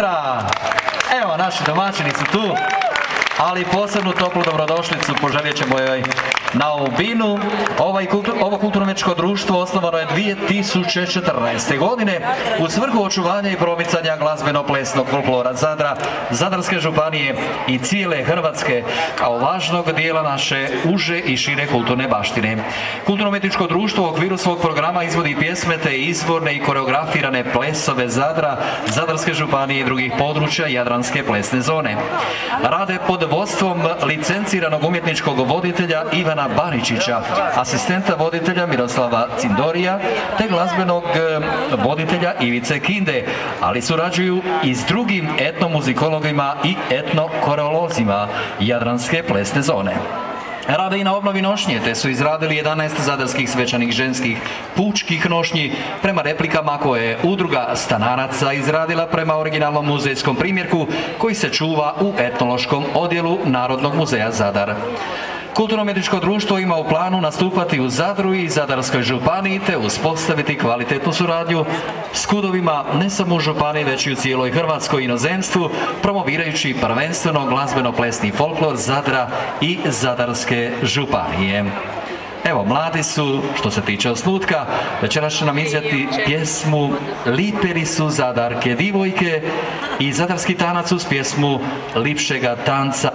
Evo, naši domaćini su tu, ali posebnu toplu dobrodošlicu poželjet ćemo joj na ovu binu. Ovo kulturno-umjetničko društvo osnovano je 2014. godine u svrhu očuvanja i promicanja glazbeno-plesnog folklora Zadra, Zadarske županije i cijele Hrvatske kao važnog dijela naše uže i šire kulturne baštine. Kulturno-umjetničko društvo u okviru svog programa izvodi pjesme te izvorne i koreografirane plesove Zadra, Zadarske županije i drugih područja Jadranske plesne zone. Rade pod vodstvom licenciranog umjetničkog voditelja Ivana Baričića, asistenta voditelja Miroslava Cindorija te glazbenog voditelja Ivice Kinde, ali surađuju i s drugim etnomuzikologima i etnokoreolozima Jadranske plesne zone. Rade i na obnovi nošnje, te su izradili 11 zadarskih svečanih ženskih pučkih nošnji prema replikama koje je udruga stanaraca izradila prema originalnom muzejskom primjerku koji se čuva u etnološkom odjelu Narodnog muzeja Zadar. Kulturno-umjetničko društvo ima u planu nastupati u Zadru i Zadarskoj županiji te uspostaviti kvalitetnu suradnju s kudovima ne samo u županiji već i u cijeloj Hrvatskoj i inozemstvu, promovirajući prvenstveno glazbeno-plesni folklor Zadra i Zadarske županije. Evo, mladi su, što se tiče osnutka, večeras će nam izvjeti pjesmu Liperi su Zadarke divojke i Zadarski tanac uz pjesmu Lipšega tanca.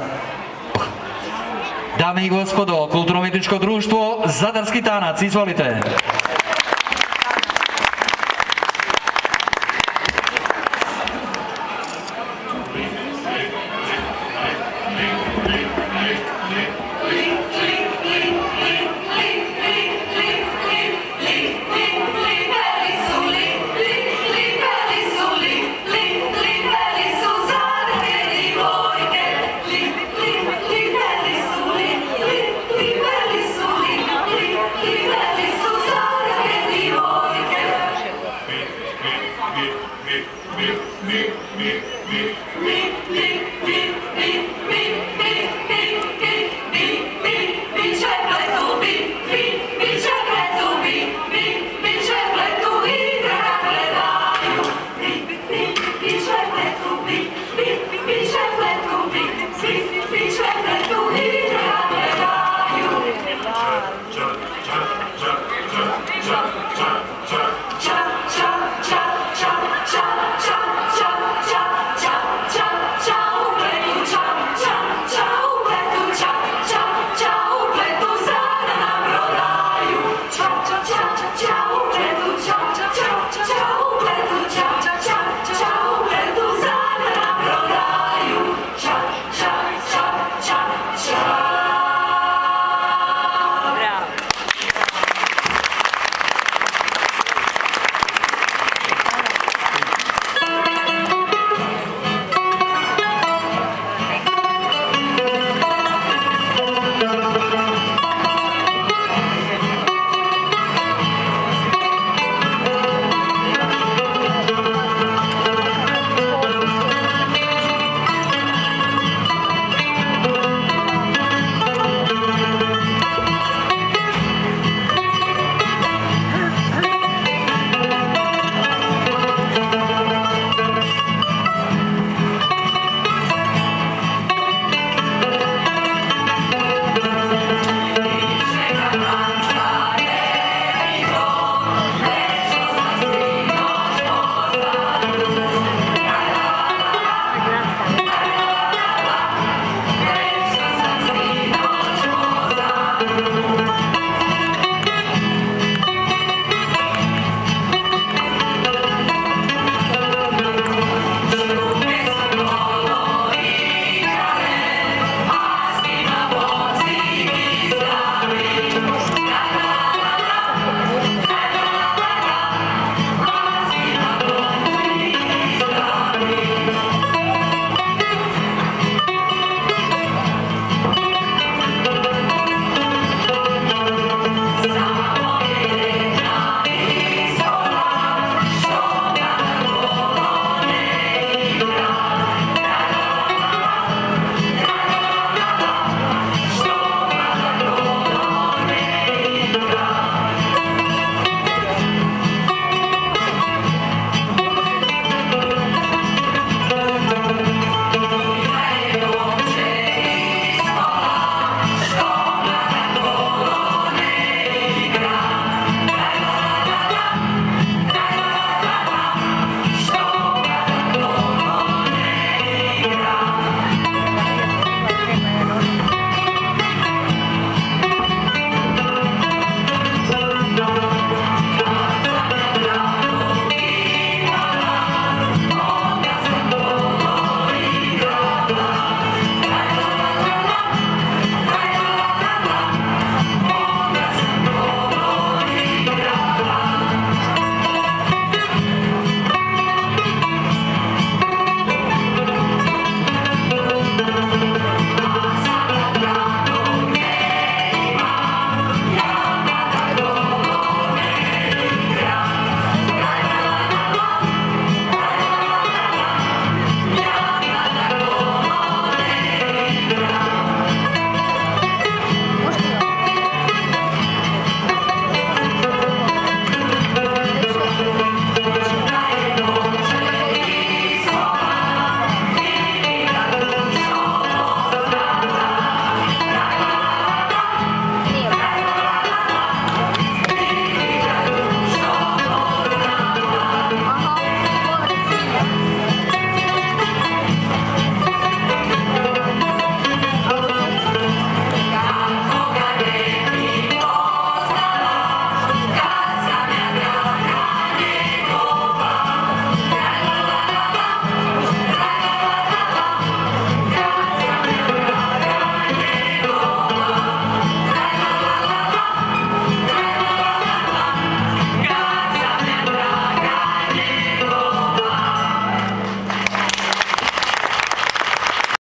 Dame i gospodo, Kulturno-umjetničko društvo Zadarski tanac, izvolite. Mi